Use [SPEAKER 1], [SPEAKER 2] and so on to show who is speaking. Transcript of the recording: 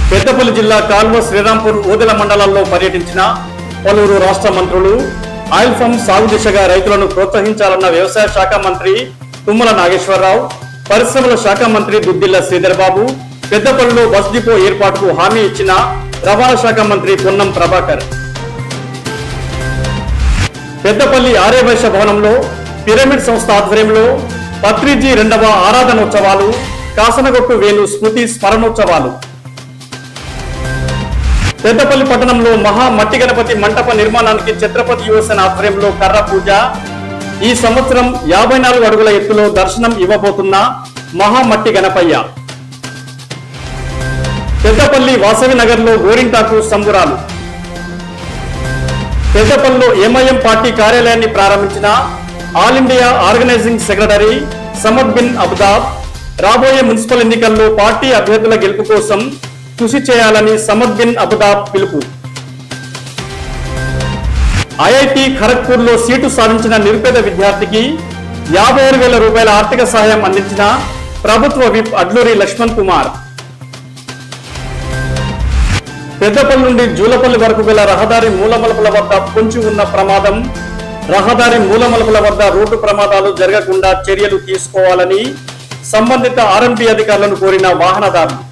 [SPEAKER 1] పెద్దపల్లి జిల్లా కాల్వ శ్రీరాంపూర్ ఓదెల మండలాల్లో పర్యటించిన పలువురు రాష్ట్ర మంత్రులు ఆయిల్ ఫామ్ సాగు దిశగా రైతులను ప్రోత్సహించాలన్న వ్యవసాయ శాఖ మంత్రి తుమ్మల నాగేశ్వరరావు, పరిశ్రమల శాఖ మంత్రి దుద్దిల్ల శ్రీధర్ బాబు, పెద్దపల్లిలో బస్ డిపో ఏర్పాటుకు హామీ ఇచ్చిన రవాణా శాఖ మంత్రి పొన్నం ప్రభాకర్. పెద్దపల్లి ఆర్యవైశ్య భవనంలో పిరమిడ్ సంస్థ ఆధ్వర్యంలో పత్రిజీ 2వ ఆరాధనోత్సవాలు, కాసనగొట్టు వేణు స్మృతి స్మరణోత్సవాలు. పెద్దపల్లి పట్టణంలో మహా మట్టి గణపతి మంటప నిర్మాణానికి ఛత్రపతి యువసేన ఆధ్వర్యంలో కర్ర పూజ. ఈ సంవత్సరం 54 అడుగుల ఎత్తులో దర్శనం ఇవ్వబోతున్న మహా మట్టి గణపయ్య. పెద్దపల్లి వాసవి నగర్లో గోరింటాకు సంబురాలు. పెద్దపల్లిలో ఎంఐఎం పార్టీ కార్యాలయాన్ని ప్రారంభించిన All India organising secretary Samad bin Abdab, రాబోయే మున్సిపల్ ఎన్నికల్లో పార్టీ అభ్యర్థుల గెలుపు కోసం కృషి చేయాలని సమద్ బిన్ అబ్దాబ్ పిలుపు. ఐఐటి ఖరగ్పూర్ లో సీటు సాధించిన నిరుపేద విద్యార్థికి 56,000 రూపాయల ఆర్థిక సహాయం అందించిన ప్రభుత్వ విప్ అడ్లూరి లక్ష్మణ్ కుమార్. పెద్దపల్లి నుండి జూలపల్లి వరకు గల రహదారి మూలమలుపుల వద్ద పొంచి ఉన్న ప్రమాదం. రహదారి మూలమలుపుల వద్ద రోడ్డు ప్రమాదాలు జరగకుండా చర్యలు తీసుకోవాలని సంబంధిత ఆర్ఎంపీ అధికారులను కోరిన వాహనదారులు.